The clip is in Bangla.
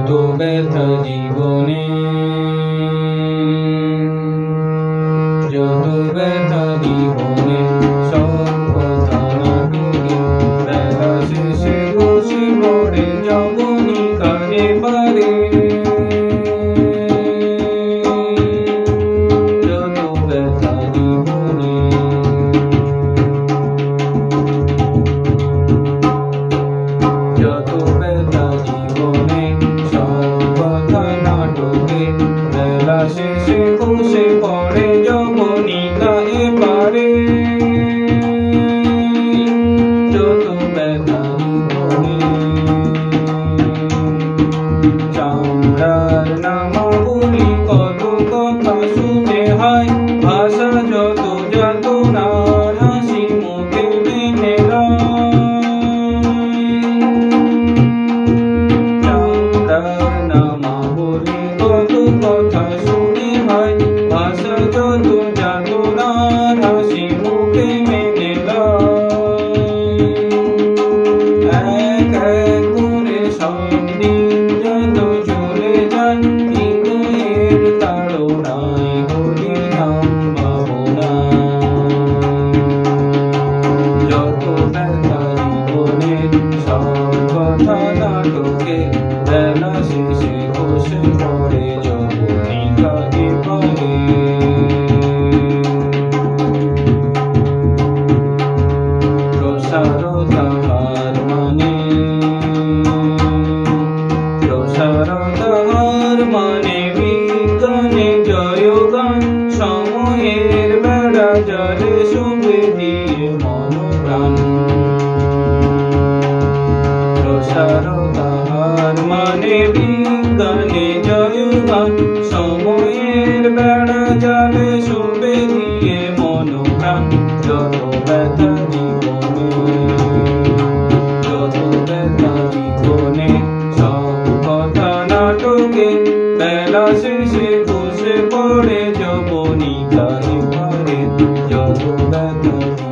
ব্যথা জীবনে, যত ব্যথা জীবনে, সব কথা নাটকে বেলা শেষে বসে পড়ে যবনী কানে পারে। যত ব্যথা জীবনে, যত ব্যথা জীবনে, সব কথা নাটকে বেলা শেষে বসে পড়ে যবনী কানে পারে। যত ব্যথা জীবনে, চামড়ার নামাবলী কত কথা শুনে হয়, ভাষা যত যাতনার হাসি মুখে মেনে চামড়ার নামাবলী কত কথা শুনে হয়, ভাষা যত যাতনার হাসি মুখে মেনে এক এক করে সব দিন যত চলে যায়, হৃদয়ের তাড়নায় হরি নাম ভাবনা। যত ব্যথা জীবনে, সব কথা নাটকে বেলা শেষে বসে পড়ে যবনী কানে পারে। প্রসারতা হার মানে, প্রসারতা হার মানে বিজ্ঞানে জয়গান, সময়ের বেড়া জালে শুভে দিয়ে মনোপ্রাণ। প্রসারতা হার মানে বিজ্ঞানে জয়গান, সময়ের বেড়া জালে শুভে দিয়ে মনোপ্রাণ। যত ব্যথা জীবনে, যত ব্যথা জীবনে, সব কথা নাটকে বেলা শেষে বসে পড়ে যবনী কানে পারে। যত ব্যথা